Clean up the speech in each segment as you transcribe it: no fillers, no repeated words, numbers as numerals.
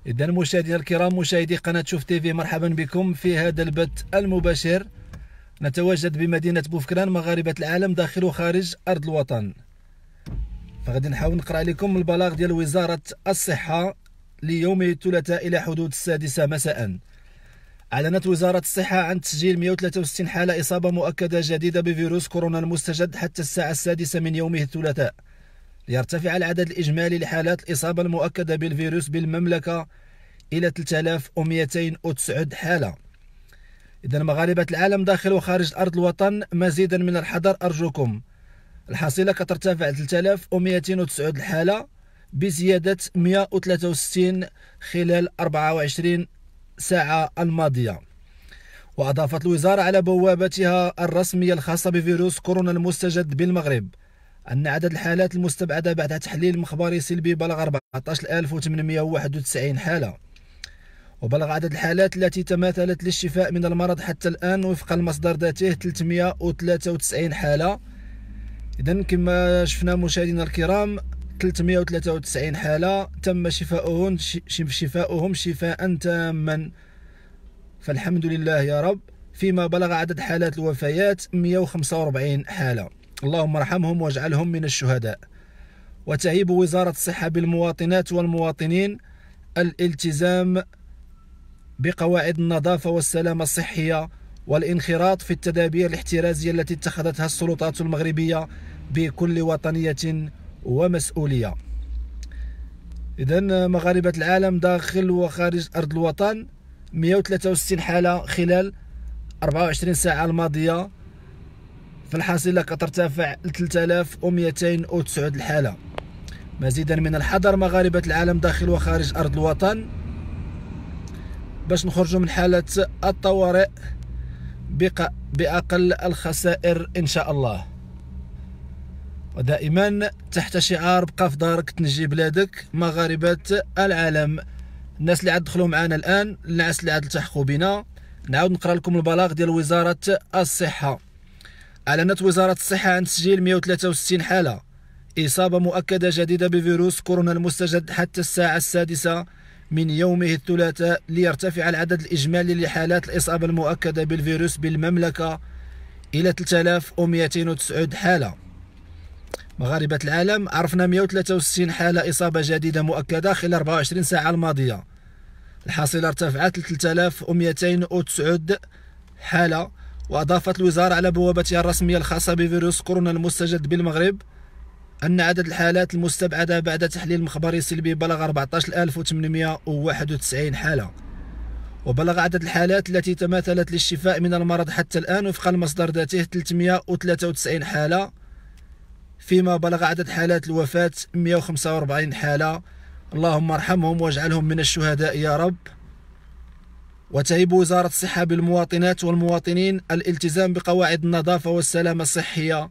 إذا مشاهدينا الكرام، مشاهدي قناة شوف تيفي، مرحبا بكم في هذا البث المباشر. نتواجد بمدينة بوفكران، مغاربة العالم داخل وخارج أرض الوطن. فغادي نحاول نقرأ لكم البلاغ ديال وزارة الصحة ليوم الثلاثاء إلى حدود 6 مساء. أعلنت وزارة الصحة عن تسجيل 163 حالة إصابة مؤكدة جديدة بفيروس كورونا المستجد حتى الساعة 6 من يومه الثلاثاء، ليرتفع العدد الإجمالي لحالات الإصابة المؤكدة بالفيروس بالمملكة إلى 3209 حالة. إذن مغاربة العالم داخل وخارج أرض الوطن، مزيدا من الحذر أرجوكم. الحصيلة كترتفع 3209 الحالة بزيادة 163 خلال 24 ساعة الماضية. وأضافت الوزارة على بوابتها الرسمية الخاصة بفيروس كورونا المستجد بالمغرب أن عدد الحالات المستبعدة بعد تحليل مخبري سلبي بلغ 14891 حالة، وبلغ عدد الحالات التي تماثلت للشفاء من المرض حتى الآن وفق المصدر ذاته 393 حالة. إذن كما شفنا مشاهدينا الكرام، 393 حالة تم شفاؤهم شفاء تاما، فالحمد لله يا رب. فيما بلغ عدد حالات الوفيات 145 حالة، اللهم ارحمهم واجعلهم من الشهداء. وتهيب وزارة الصحة بالمواطنات والمواطنين الالتزام بقواعد النظافة والسلامة الصحية والانخراط في التدابير الاحترازية التي اتخذتها السلطات المغربية بكل وطنية ومسؤولية. إذن مغاربة العالم داخل وخارج أرض الوطن، 163 حالة خلال 24 ساعة الماضية، فالحاصلة كترتفع 3209 الحالة. مزيدا من الحذر مغاربة العالم داخل وخارج أرض الوطن باش نخرجوا من حالة الطوارئ بأقل الخسائر إن شاء الله. ودائما تحت شعار بقى في دارك تنجي بلادك. مغاربة العالم، الناس اللي عاد دخلوا معنا الآن، الناس اللي عاد التحقوا بنا، نعاود نقرأ لكم البلاغ ديال وزارة الصحة. أعلنت وزارة الصحة عن تسجيل 163 حالة إصابة مؤكدة جديدة بفيروس كورونا المستجد حتى الساعة 6 من يومه الثلاثاء، ليرتفع العدد الإجمالي لحالات الإصابة المؤكدة بالفيروس بالمملكة إلى 3209 حالة. مغاربة العالم، عرفنا 163 حالة إصابة جديدة مؤكدة خلال 24 ساعة الماضية، الحاصلة ارتفعت ل 3209 حالة. وأضافت الوزارة على بوابتها الرسمية الخاصة بفيروس كورونا المستجد بالمغرب أن عدد الحالات المستبعدة بعد تحليل مخبري سلبي بلغ 14891 حالة، وبلغ عدد الحالات التي تماثلت للشفاء من المرض حتى الآن وفق المصدر ذاته 393 حالة. فيما بلغ عدد حالات الوفاة 145 حالة، اللهم ارحمهم واجعلهم من الشهداء يا رب. وتهيب وزارة الصحة بالمواطنات والمواطنين الالتزام بقواعد النظافة والسلامة الصحية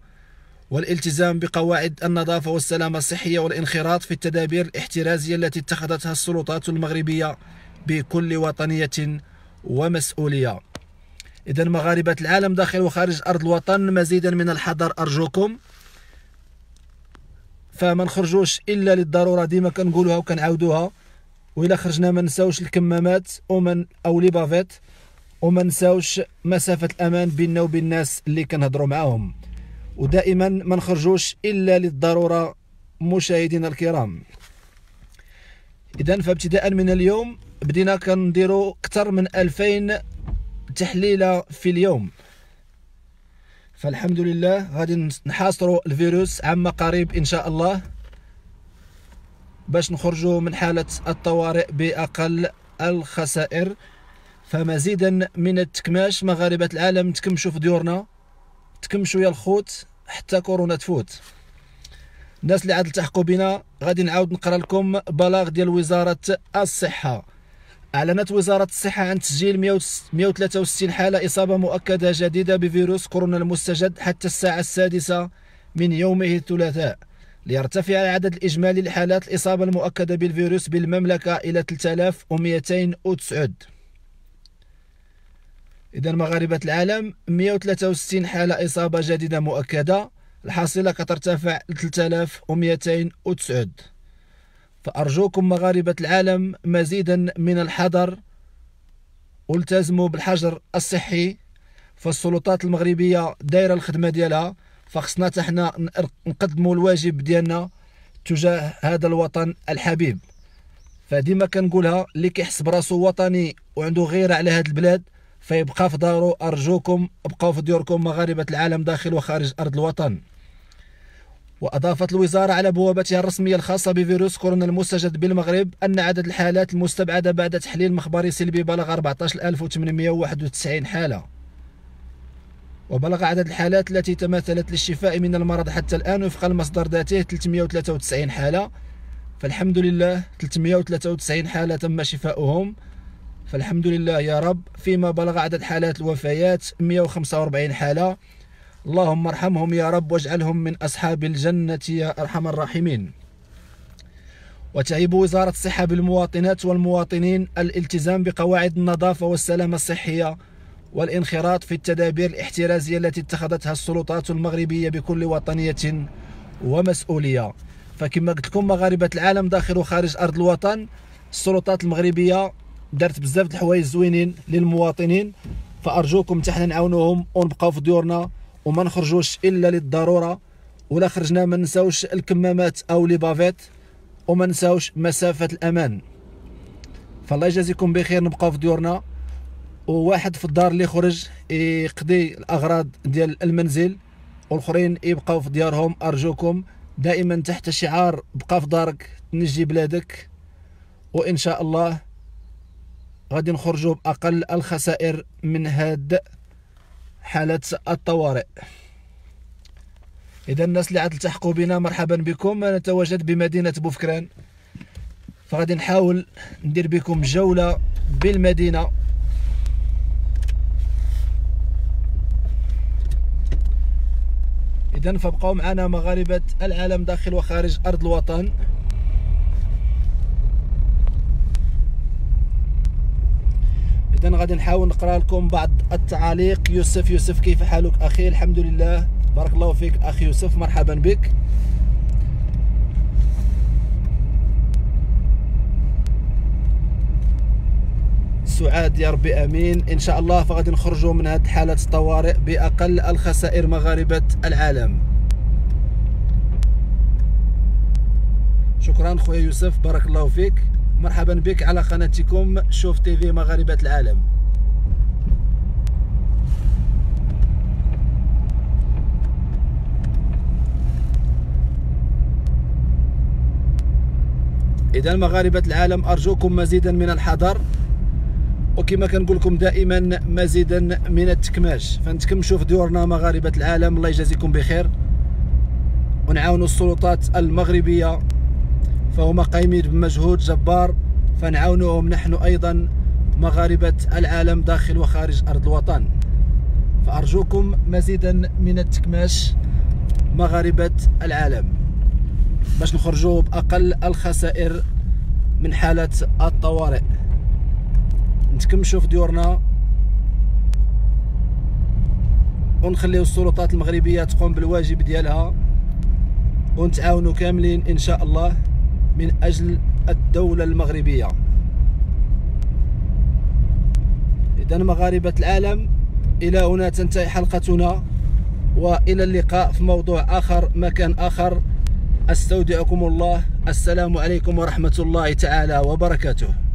والانخراط في التدابير الاحترازية التي اتخذتها السلطات المغربية بكل وطنية ومسؤولية. إذن مغاربة العالم داخل وخارج أرض الوطن، مزيدا من الحذر أرجوكم. فما نخرجوش إلا للضرورة، ديما كنقولوها وكنعاودوها. وإلا خرجنا ما نساوش الكمامات أو لي بافيت، وما نساوش مسافة الأمان بيننا وبين الناس اللي كنهضروا معاهم. ودائما ما نخرجوش إلا للضرورة مشاهدينا الكرام. إذن فابتداء من اليوم بدينا كنديروا أكثر من 2000 تحليلة في اليوم، فالحمد لله غادي نحاصروا الفيروس عما قريب إن شاء الله، باش نخرجوا من حالة الطوارئ بأقل الخسائر. فمزيدا من التكماش مغاربة العالم، تكمشوا في ديورنا، تكمشوا يا الخوت حتى كورونا تفوت. الناس اللي عاد التحقوا بنا، غادي نعاود نقرا لكم بلاغ ديال وزارة الصحة. أعلنت وزارة الصحة عن تسجيل 163 حالة إصابة مؤكدة جديدة بفيروس كورونا المستجد حتى الساعة 6 من يومه الثلاثاء، ليرتفع العدد الإجمالي لحالات الإصابة المؤكدة بالفيروس بالمملكة إلى 3209. إذن مغاربة العالم، 163 حالة إصابة جديدة مؤكدة، الحاصلة كترتفع ل 3209. فأرجوكم مغاربة العالم مزيدا من الحذر، والتزموا بالحجر الصحي. فالسلطات المغربية دايرة الخدمة ديالها، فخصنا حنا نقدموا الواجب ديالنا تجاه هذا الوطن الحبيب. فديما كنقولها، اللي كيحس براسو وطني وعنده غيرة على هذه البلاد فيبقى في دارو. أرجوكم ابقاو في ديوركم مغاربة العالم داخل وخارج أرض الوطن. وأضافت الوزارة على بوابتها الرسمية الخاصة بفيروس كورونا المستجد بالمغرب أن عدد الحالات المستبعدة بعد تحليل مخبري سلبي بلغ 14891 حالة، وبلغ عدد الحالات التي تماثلت للشفاء من المرض حتى الآن وفق المصدر ذاته 393 حالة. فالحمد لله 393 حالة تم شفاؤهم، فالحمد لله يا رب. فيما بلغ عدد حالات الوفيات 145 حالة. اللهم ارحمهم يا رب واجعلهم من أصحاب الجنة يا أرحم الراحمين. وتعيب وزارة الصحة بالمواطنات والمواطنين الالتزام بقواعد النظافة والسلامة الصحية والانخراط في التدابير الاحترازية التي اتخذتها السلطات المغربية بكل وطنية ومسؤولية. فكما قلت لكم مغاربة العالم داخل وخارج أرض الوطن، السلطات المغربية دارت بزاف د الحوايج زوينين للمواطنين، فأرجوكم حتى نعاونوهم ونبقاو في ديورنا وما نخرجوش إلا للضرورة. ولا خرجنا ما نساوش الكمامات أو لي بافيت، وما نساوش مسافة الأمان. فالله يجازيكم بخير، نبقاو في ديورنا. وواحد في الدار اللي خرج يقضي الأغراض ديال المنزل والآخرين يبقاو في ديارهم. أرجوكم دائما تحت شعار بقى في دارك تنجي بلادك، وإن شاء الله غادي نخرجوا بأقل الخسائر من هاد حالة الطوارئ. إذا الناس اللي عاد التحقوا بنا مرحبا بكم. نتواجد بمدينة بوفكران، فغادي نحاول ندير بكم جولة بالمدينة. إذا فابقوا معنا مغاربة العالم داخل وخارج أرض الوطن. إذا غادي نحاول نقرأ لكم بعض التعاليق. يوسف كيف حالك أخي؟ الحمد لله، بارك الله فيك أخي يوسف، مرحبا بك. سعاد يا ربي امين ان شاء الله. فغادي نخرجوا من هذه حالة الطوارئ باقل الخسائر مغاربة العالم. شكرا خويا يوسف، بارك الله فيك، مرحبا بك على قناتكم شوف تيفي مغاربة العالم. إذا مغاربة العالم أرجوكم مزيدا من الحذر، وكما كنقول لكم دائما مزيدا من التكماش. فنتكمشوا في ديورنا مغاربة العالم، الله يجازيكم بخير، ونعاونوا السلطات المغربية فهم قايمين بمجهود جبار، فنعاونوهم نحن أيضا مغاربة العالم داخل وخارج أرض الوطن. فأرجوكم مزيدا من التكماش مغاربة العالم باش نخرجوا بأقل الخسائر من حالة الطوارئ. نتكمشوا في ديورنا ونخليو السلطات المغربية تقوم بالواجب ديالها، ونتعاونوا كاملين إن شاء الله من أجل الدولة المغربية. إذا مغاربة العالم إلى هنا تنتهي حلقتنا، وإلى اللقاء في موضوع آخر مكان آخر. استودعكم الله، السلام عليكم ورحمة الله تعالى وبركاته.